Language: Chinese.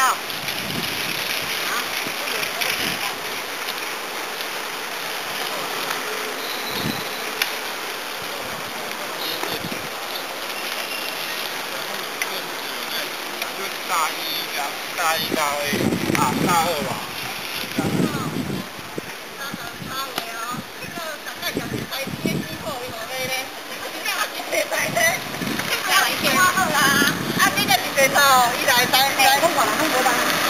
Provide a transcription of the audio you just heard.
啊？大一、大二啊，大二吧。啊，你这是几套？一来三，一来通过了，通过吧。